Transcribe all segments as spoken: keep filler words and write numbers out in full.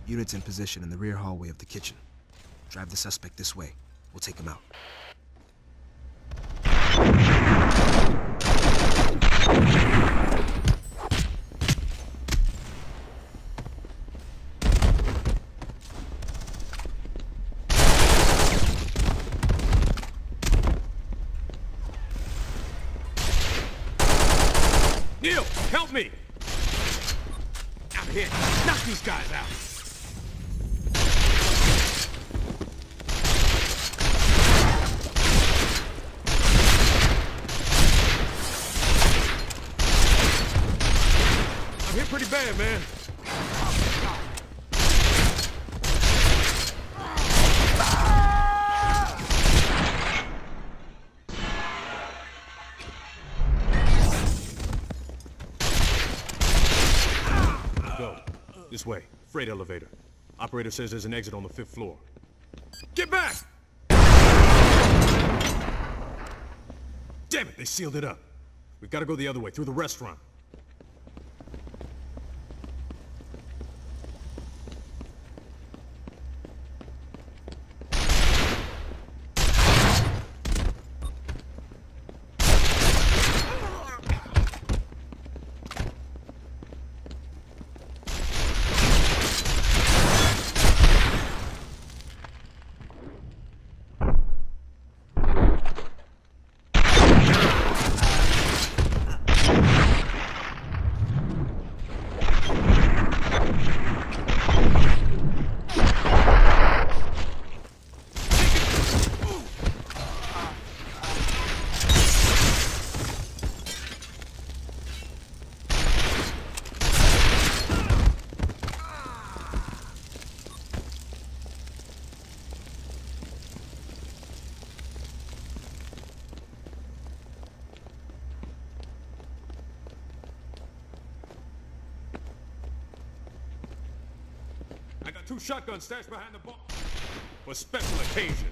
Units in position in the rear hallway of the kitchen. Drive the suspect this way. We'll take him out. Neil, help me! Out here, knock these guys out! I'm hit pretty bad, man. This way. Freight elevator. Operator says there's an exit on the fifth floor. Get back! Damn it, they sealed it up. We've got to go the other way, through the restaurant. I got two shotguns stashed behind the bar for special occasion.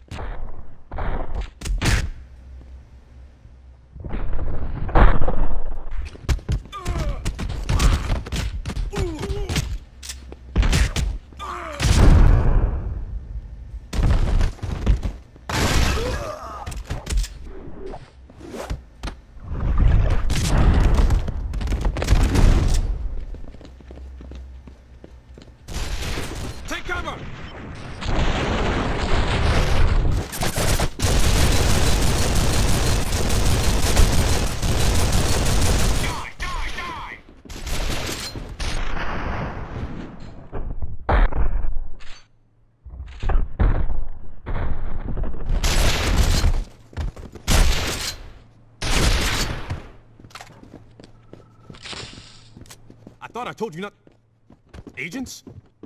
I thought I told you not... Agents?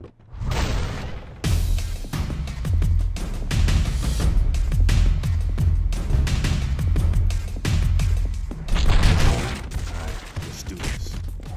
Let's do this.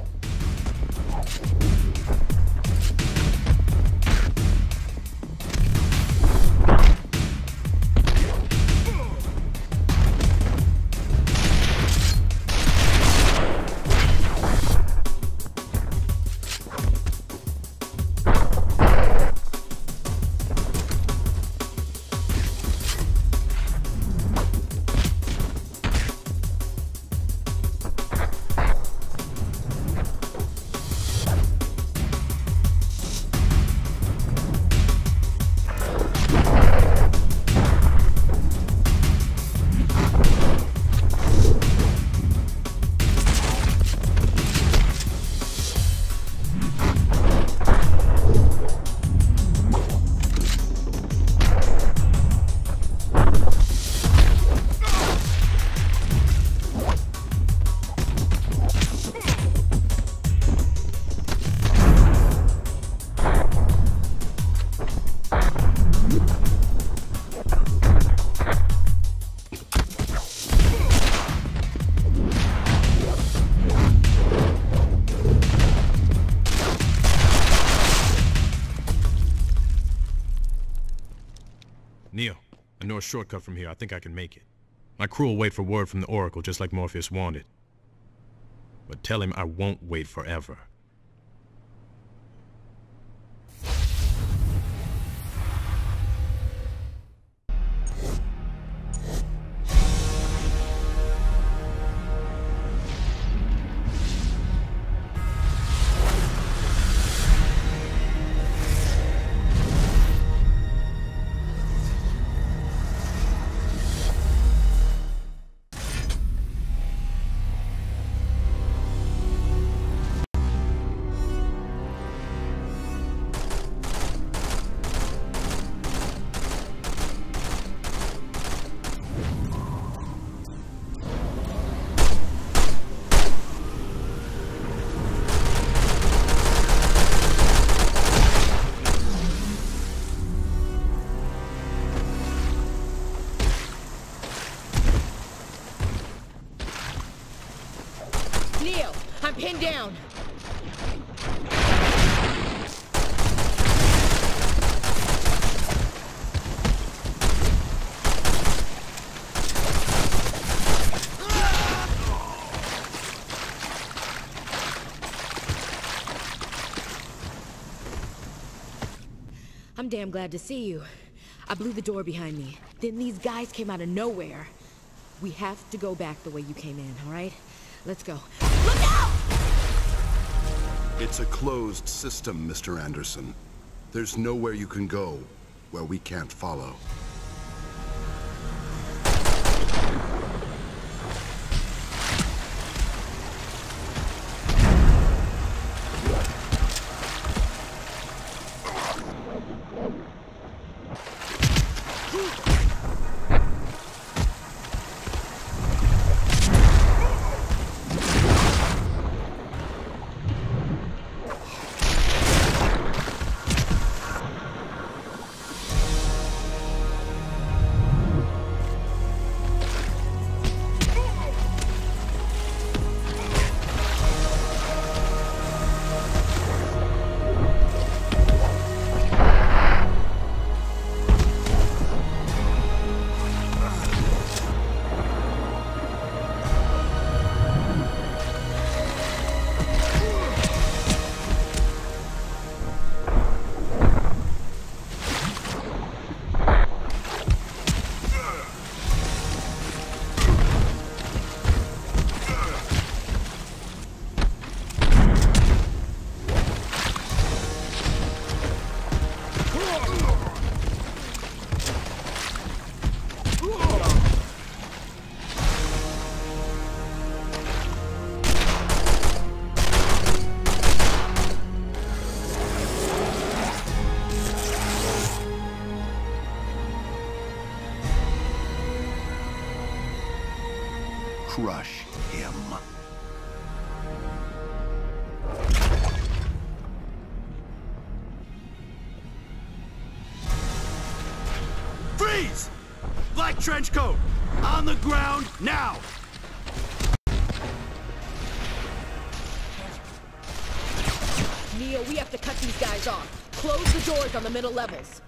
Neo, I know a shortcut from here. I think I can make it. My crew will wait for word from the Oracle, just like Morpheus wanted. But tell him I won't wait forever. down. I'm damn glad to see you. I blew the door behind me. Then these guys came out of nowhere. We have to go back the way you came in, all right? Let's go. Look out! It's a closed system, Mister Anderson. There's nowhere you can go where we can't follow. Crush him. Freeze! Black trench coat! On the ground, now! Neo, we have to cut these guys off. Close the doors on the middle levels.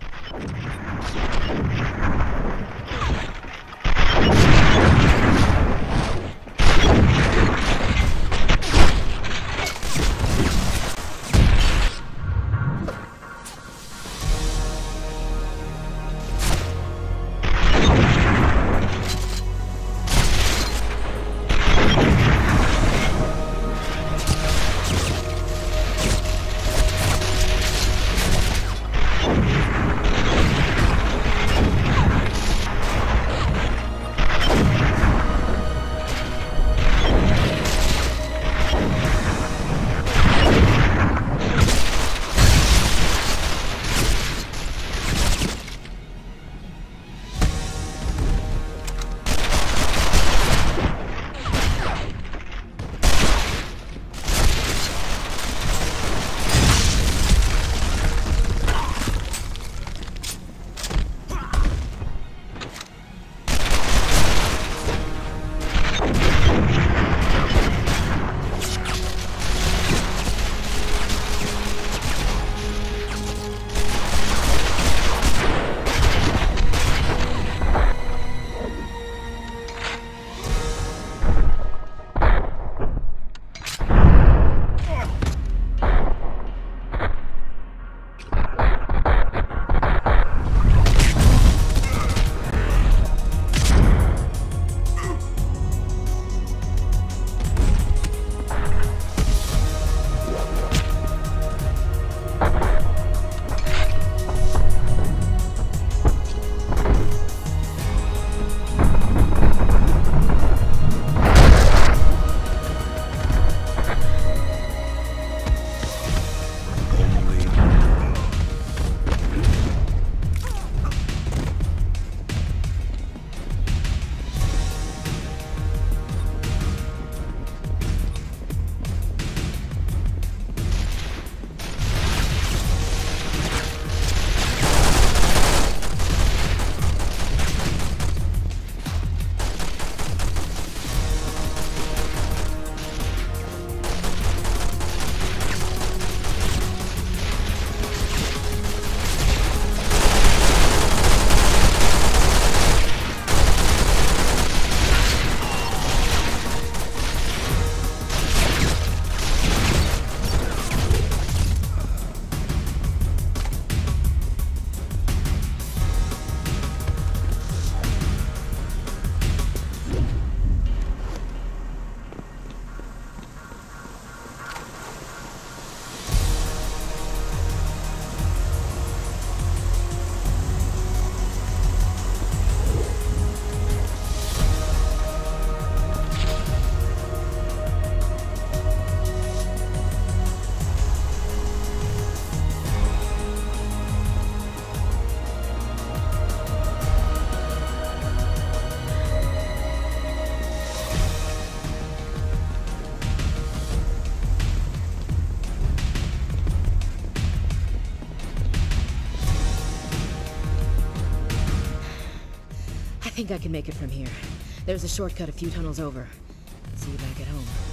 think I can make it from here. There's a shortcut a few tunnels over. See you back at home.